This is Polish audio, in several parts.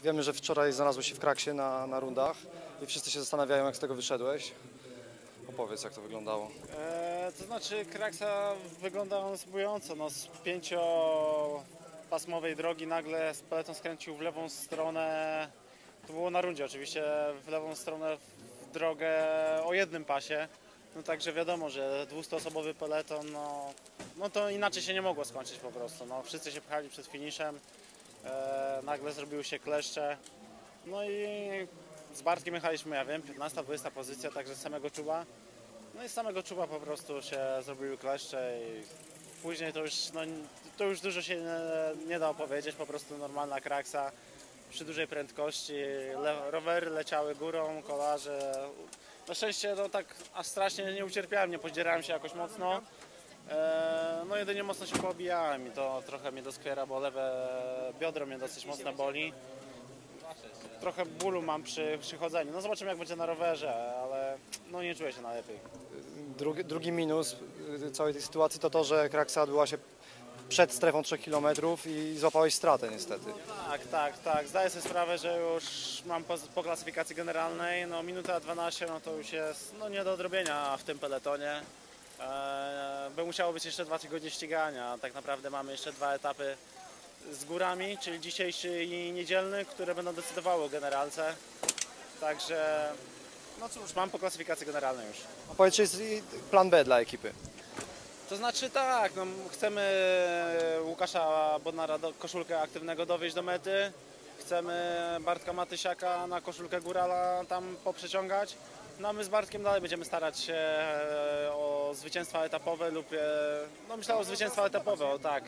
Wiemy, że wczoraj znalazłeś się w kraksie na rundach i wszyscy się zastanawiają, jak z tego wyszedłeś. Opowiedz, jak to wyglądało. To znaczy kraksa wygląda on zbująco. No, z 5-pasmowej drogi nagle peleton skręcił w lewą stronę. To było na rundzie oczywiście, w lewą stronę w drogę o jednym pasie. No także wiadomo, że 200-osobowy peleton, no to inaczej się nie mogło skończyć po prostu. No, wszyscy się pchali przed finiszem, nagle zrobiły się kleszcze. No i z Bartkiem jechaliśmy, ja wiem, 15-20 pozycja, także z samego czuba. No i z samego czuba po prostu się zrobiły kleszcze i później to już dużo się nie da opowiedzieć, po prostu normalna kraksa przy dużej prędkości, rowery leciały górą, kolarze. Na szczęście no tak aż strasznie nie ucierpiałem, nie podzierałem się jakoś mocno. No jedynie mocno się poobijałem i to trochę mnie doskwiera, bo lewe biodro mnie dosyć mocno boli. Trochę bólu mam przy chodzeniu. No zobaczymy, jak będzie na rowerze, ale no nie czuję się najlepiej. Drugi minus całej tej sytuacji to to, że kraksa odbyła się przed strefą 3 km i złapałeś stratę niestety. Tak. Zdaję sobie sprawę, że już mam po klasyfikacji generalnej, no minuta 12, no to już jest nie do odrobienia w tym peletonie. By musiało być jeszcze 2 tygodnie ścigania, a tak naprawdę mamy jeszcze 2 etapy z górami, czyli dzisiejszy i niedzielny, które będą decydowały o generalce. Także, no cóż, mam po klasyfikacji generalnej już. A powiedz, czy jest plan B dla ekipy? To znaczy tak, no, chcemy Łukasza Bodnara koszulkę aktywnego dowieźć do mety. Chcemy Bartka Matysiaka na koszulkę górala tam poprzeciągać. No a my z Bartkiem dalej będziemy starać się o zwycięstwa etapowe lub, no myślę o zwycięstwa etapowe, o tak.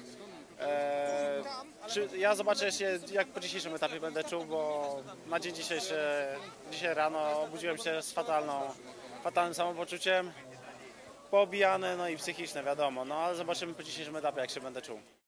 Ja zobaczę się, jak po dzisiejszym etapie będę czuł, bo na dzień dzisiejszy, dzisiaj rano obudziłem się z fatalnym samopoczuciem. Poobijane, no i psychiczne, wiadomo, no ale zobaczymy po dzisiejszym etapie, jak się będę czuł.